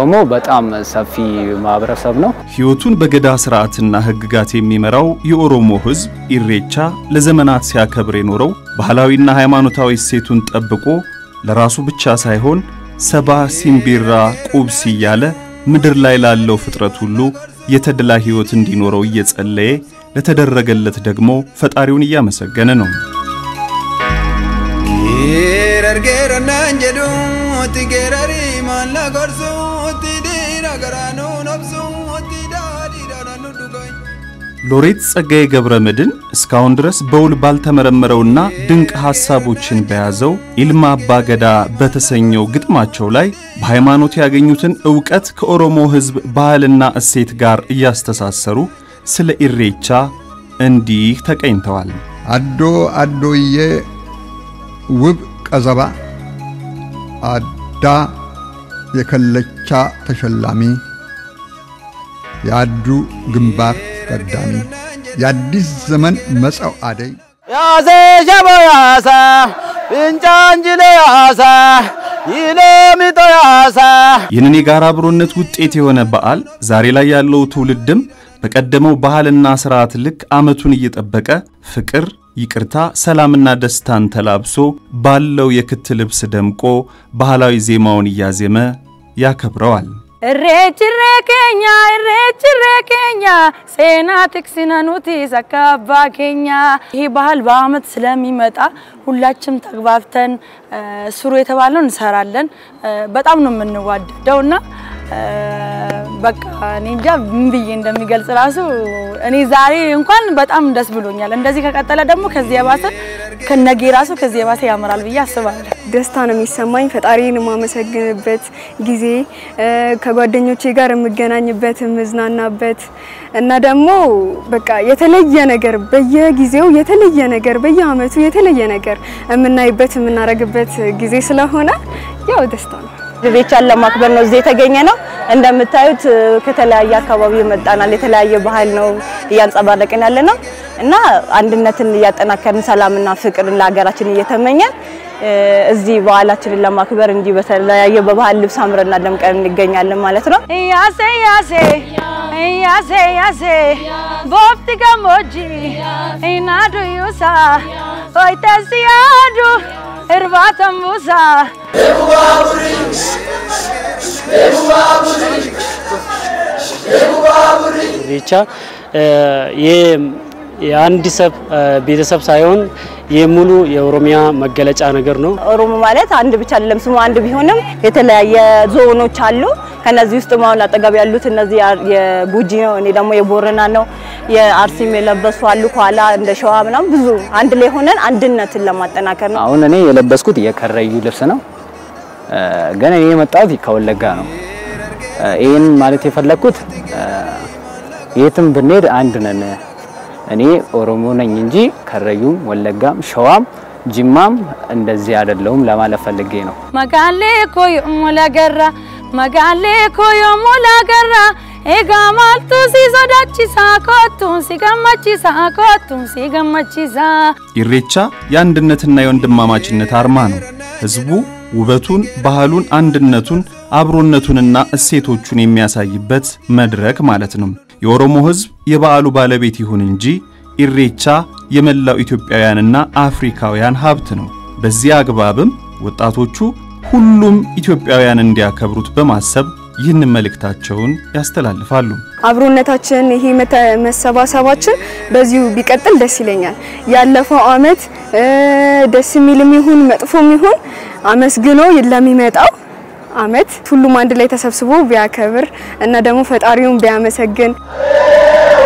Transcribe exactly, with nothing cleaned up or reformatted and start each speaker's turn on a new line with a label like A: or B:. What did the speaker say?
A: ኦሮሞ በጣም ሰፊ ማህበረሰብ ነው
B: ህይወቱን በገዳ ስርዓትና ህግጋት የሚመራው የኦሮሞ ህዝብ ኢሬቻ ለዘመናት ሲያከብር የኖረው ባህላዊና ሃይማኖታዊ እሴቱን ጠብቆ ለራሱ ብቻ ሳይሆን ሰባ ሲምቢራ ቁብሲ ያለ ምድር ላይ ላለው ፍጥረት ሁሉ የተደላ ህይወት እንዲኖረው እየጸለየ ለተደረገለት ደግሞ ፈጣሪውን ያመሰገነ ነው ጌረር ጌረና እንጀዱ ትጌረሪ ማላ ጎርሱ ትዲራ ገራኑ ነብሱ ትዳዲ ዳናኑ ዱጋይ ሎሬት ጸጋዬ ገብረ መድን እስካሁን ድረስ በውል ባልተመረመረውና ድንቅ ሐሳቦችን በያዘው ኢልማ አባገዳ በተሰኘው ግጥማቸው ላይ በሃይማኖት ያገኙትን ዕውቀት ከኦሮሞ ህዝብ ባህልና እሴት ጋር እያስተሳሰሩ ስለ ኢሬቻ እንዲህ ተቀኝተዋል
C: አዶ አዶዬ ውብ ቀዘባ አዳ የከለቻ ተሸላሚ ያዱ ግንባር ቀዳሚ ያዲስ ዘመን መጻው አደይ ያዘ ጀቦያሳ እንጫንጅለ ያሳ ይለሚቶ ያሳ
B: ይህንን የጋራ አብሮነት ውጤት የሆነ በዓል ዛሬ ላይ ያለው ትውልድም በቀደመው ባህልና ስርዓት ልክ አመቱን እየጠበቀ ፍቅር ይቅርታ ሰላምና ደስታን ተላብሶ ባለው የክት ልብስ ደምቆ ባህላዊ ዜማውን ያዜመ ያከብረዋል እሬችሬከኛ እሬችሬከኛ ሴናትክስናኑቲ ሰካባከኛ ይሄ ባህል በአመት ስለሚመጣ ሁላችንም ተግባብተን ስሩ የተባለውን እንሰራለን በጣም ነው የምንዋደደውና በቃ እኔ እንጃ ምን ብዬ እንደሚገልጽ ራሱ እኔ ዛሬ እንኳን በጣም ደስ ብሎኛል እንደዚህ ከቀጠለ ደግሞ ከዚህ ያባሰ ከነጌ ራሱ ከዚህ ያባሰ ያመራል ብዬ አስባለሁ
D: ደስታ ነው የሚሰማኝ ፈጣሪን ማመሰግንበት ጊዜ ከጓደኞቼ ጋር የምገናኝበት ምዝናናበት እና ደግሞ በቃ የተለየ ነገር በየጊዜው የተለየ ነገር በየአመቱ የተለየ ነገር የምናይበት የምናረግበት ጊዜ ስለሆነ ያው ደስታ ነው ኢሬቻን ለማክበር ነው እዚህ የተገኘ ነው እንደምታዩት ከተለያየ አካባቢ መጣናል የተለያየ ባህል ነው ያንጸባረቀን ያለነው እና አንድነትን ያጠናከርን ሰላምና ፍቅርን ለሀገራችን እየተመኘን እዚህ በዓላችንን ለማክበር እንዲ በተለያየ በባህል ልብስ አምረና ደምቀን እንገኛለን ማለት ነው ያሴ ያሴ ያሴ ያሴ ቦፍቲ ጋሞጂ ኢናዱ ዩሳ ኦይተሲያዱ እርባተም ሙሳ ኤቡባቡሪ ኤቡባቡሪ ኤቡባቡሪ ኢሬቻ የአንድ ሰብ ቤተሰብ ሳይሆን የሙሉ የኦሮሚያ መገለጫ ነገር ነው ኦሮሞ ማለት አንድ ብቻ አይደለም ስሙ አንድ ቢሆንም የተለያየ ዞኖች አሉ ከነዚህ ውስጥ ማውን አጠገብ ያሉት እነዚህ የጉጂ ነው እኔ ደግሞ የቦረና ነው የአርሲም የለበሱ አሉ ኳላ እንደ ሸዋ ምናም ብዙ አንድ ላይ ሆነን አንድነትን ለማጠናከር ነው
A: አሁን እኔ የለበስኩት የከረዩ ልብስ ነው ገና እኔ የመጣሁት ከወለጋ ነው ይሄን ማለት የፈለኩት የትም ብንሄድ አንድ ነን እኔ ኦሮሞ ነኝ እንጂ ከረዩም ወለጋም ሸዋም ጅማም እንደዚህ አይደለም ለማለት ፈልጌ ነው
E: መጋሌ ኮዮ ሞላገራ መጋሌ ኮዮ ሞላገራ ኤጋማልቱ ሲሶዳቺሳ ኮቱ ሲገማቺሳ ኮቱ ሲገማቺሳ
B: ኢሬቻ የአንድነትና የወንድማማችነት አርማ ነው ህዝቡ ውበቱን ባህሉን አንድነቱን አብሮነቱንና እሴቶቹን የሚያሳይበት መድረክ ማለት ነው የኦሮሞ ህዝብ የበዓሉ ባለቤት ይሁን እንጂ ኢሬቻ የመላው ኢትዮጵያውያንና አፍሪካውያን ሀብት ነው በዚህ አግባብም ወጣቶቹ ሁሉም ኢትዮጵያውያን እንዲያከብሩት በማሰብ ይህን መልእክታቸውን ያስተላልፋሉ
D: አብሮነታችን ይሄ መሰባሰባችን በዚሁ ቢቀጥል ደስ ይለኛል ያለፈው አመት ደስ የሚልም ይሁን መጥፎም ይሁን አመስግኖ ለሚመጣው አመት ሁሉም አንድ ላይ ተሰብስቦ ቢያከብር እና ደግሞ ፈጣሪውን ቢያመሰግን